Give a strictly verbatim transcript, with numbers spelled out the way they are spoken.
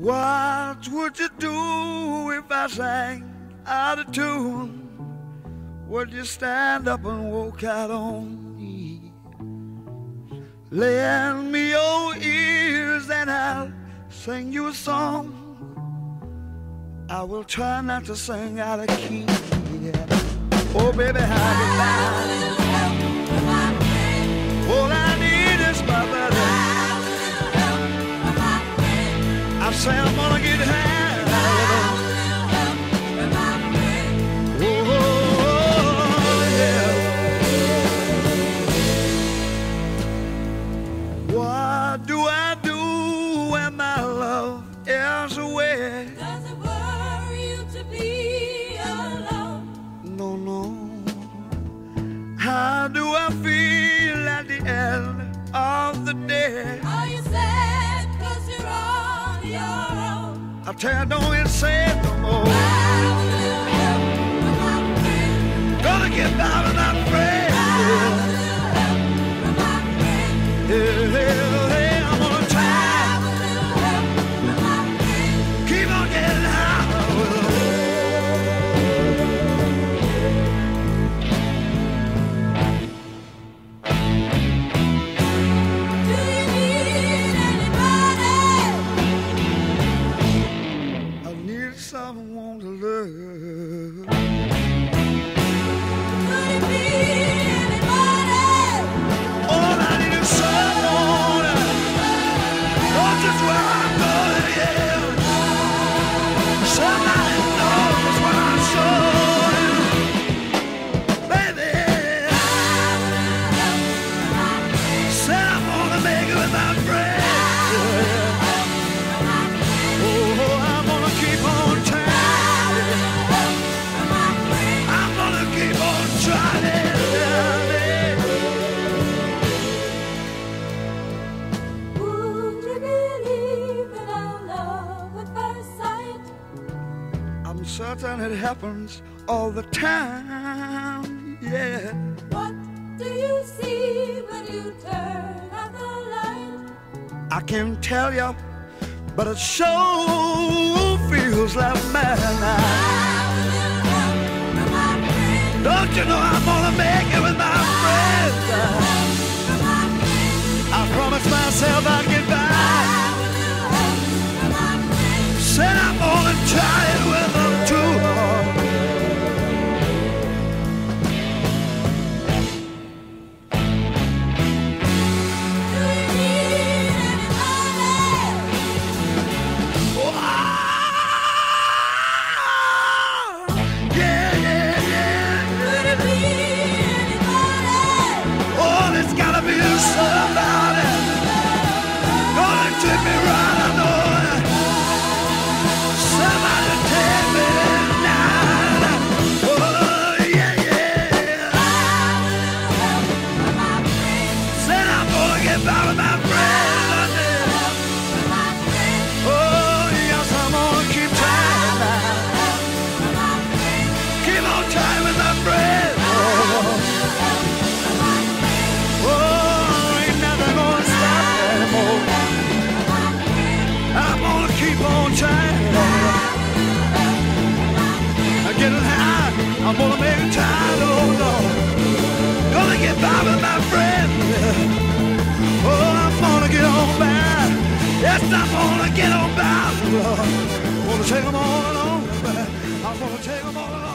What would you do if I sang out of tune? Would you stand up and walk out on me? Lend me your ears and I'll sing you a song. I will try not to sing out of key. Yeah. Oh baby, how do I? All I need is my brother. I say I'm gonna get high. Oh, yeah. What do I do when my love is away? Does it worry you to be alone? No, no. How do I feel at the end of the day? Are you sad cause you're on your own? I tell you, don't even say it no more. Gonna get by with my friend. Yeah, yeah, yeah, I'm gonna try. Keep on getting high. Do you need anybody? I need someone to love. Could it be anybody? All I need is someone. Knows just where I'm going, yeah. Somebody knows what I'm showing. Baby, said I'm gonna make it with my friends. Oh, I'm gonna keep on trying. I'm gonna keep on trying. Would you believe in our love at first sight? I'm certain it happens all the time, yeah. What do you see when you turn out the light? I can't tell you, but it sure feels like madness. Don't you know I'm gonna make it with my friends? I promised myself I'd get by. Said I'm gonna try it with them too. Do you need anybody? Yeah, yeah, yeah. Could it be anybody? Oh, there's gotta be somebody gonna take me right, I know it. Somebody take me now. Oh, yeah, yeah. Said I'm gonna get by with my friends. Oh, yes, I'm gonna keep trying now. Keep on trying with my friends. Oh, ain't nothing gonna stop me anymore. I'm gonna keep on trying. I'm getting high. I'm gonna make it time, oh Lord. Gonna get by with my friends. Oh, I'm gonna get on by. Yes, I'm gonna get on by, Lord. Gonna take them all along. I'm gonna take them all along.